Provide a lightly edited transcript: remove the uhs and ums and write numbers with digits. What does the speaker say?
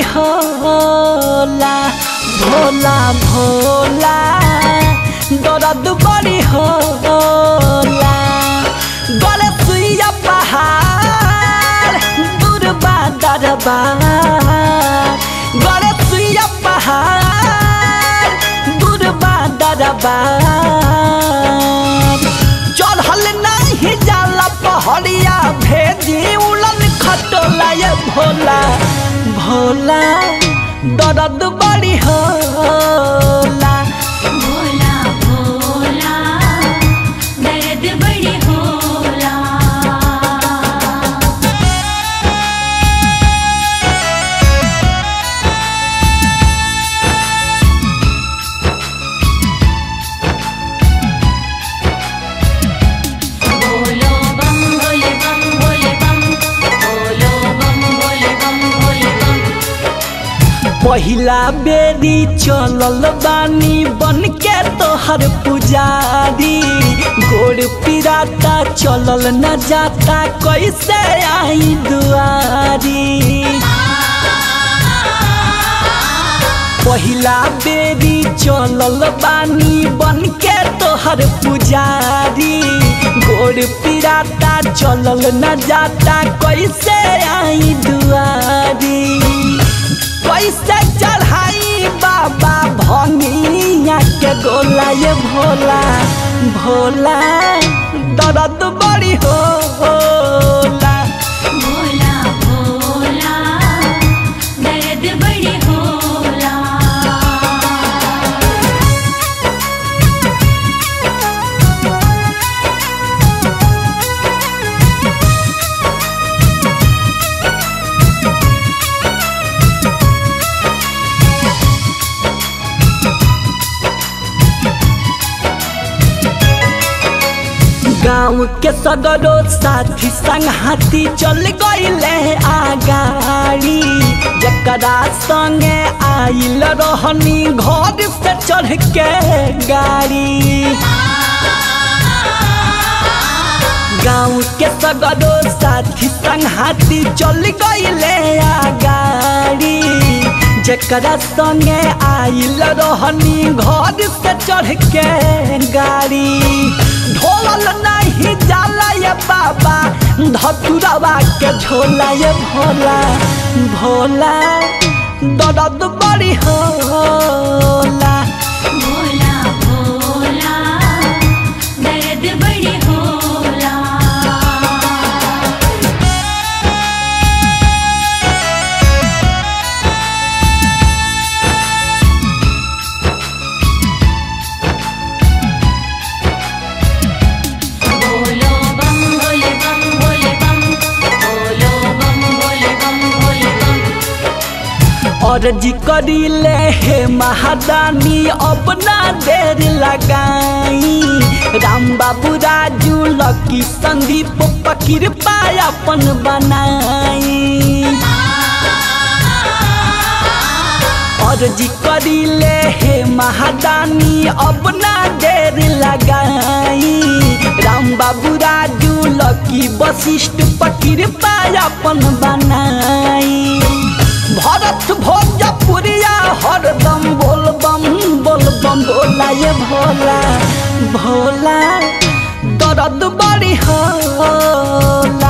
होला भोला भोला दर्द बड़ी होला गले सुइया पहाड़ दूर बा दरबार गले सुइया पहाड़ दूर बा दरबार चढ़ल नहीं जाला पहाड़िया भेजी उड़न खटोला ये भोला भोला दर्द बड़ी होला भोला भोला दर्द बड़ी होला बोलो बम बोले बम बोले बम बोलो बम बोले बम बोले बम पहिला बेरी चलल बानी बन के तोहर पुजारी गोड़ पिराता चलल न जाता कैसे आई दुआरी पहिला बेरी चलल बानी बन के तोहर पुजारी गोड़ पिराता चलल न जाता कैसे आई दुआरी कैसे चढ़ाई बाबा भंगिया के गोला ये भोला भोला दर्द बड़ी होला भोला भोला दर्द बड़ी होला गाँव के सगरो साथी संगहाती चल गईले आगाड़ी जकरा संगे आइल रहनी घर से चढ़ के गाड़ी गाँव के सगरो साथी संगहाती चल गईले आगाड़ी जकरा संगे आइल रहनी घर से चढ़ के गाड़ी ढोलल नहीं जाला ये बाबा धतुरवा के झोला ये भोला भोला दर्द बड़ी होला भोला भोला दर्द बड़ी होला बोलो बम बोले बम बोले बम बोलो बम बोले बम बोले बम और जी करीले हे महादानी अब ना देर लगाई राम बाबू राजू लकी संदीप पकीर पायापन बनाई और जी करीले हे महादानी अब ना देर लगाई राम बाबू राजू लकी वशिष्ठ पकीर पायापन बनाई भरत भोजपुरिया हरदम बोल बम बोला ये भोला भोला दर्द बड़ी होला।